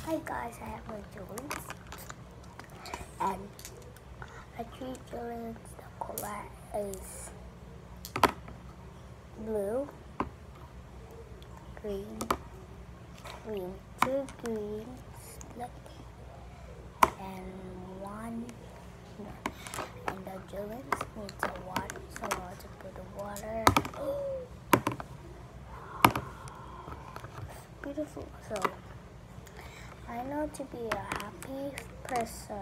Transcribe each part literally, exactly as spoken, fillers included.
Hi guys, I have a Julians and I treat Julians. The color is blue, green, green, two greens, look, and one. And the Julians needs a water, so I want to put the water. Beautiful. So I know to be a happy person.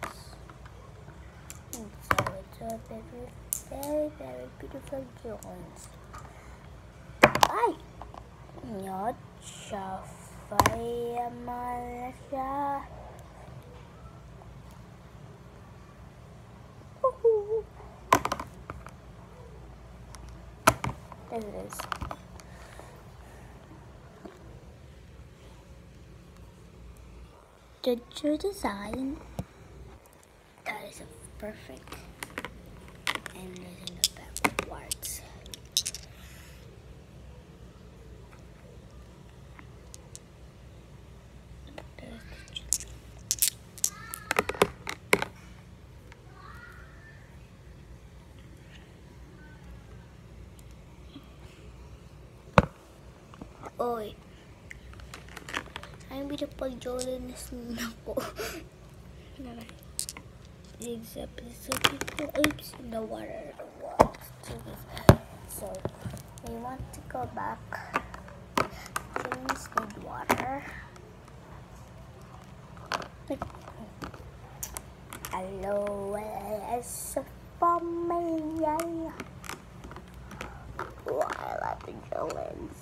And so it's a very, very, very beautiful Julians. Ay! Nhớ cho phải mà ra. There it is. Did you design? That is perfect. And there's in the backwards. Oy. I'm beautiful Julians na po. Except so people oops in the water. So we want to go back. Julians need water. Hello, it's for me. Oh, I love the Julians.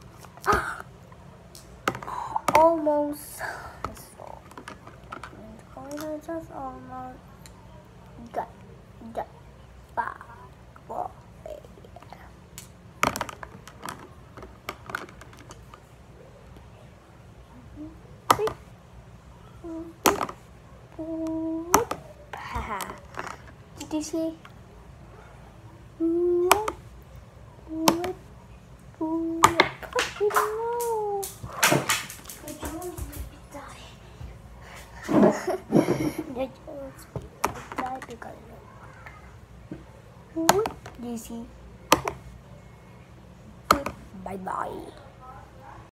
Almost. So, it's just almost got got back. Well, did you see? No. The Julians die because of it. Do you see? Bye bye.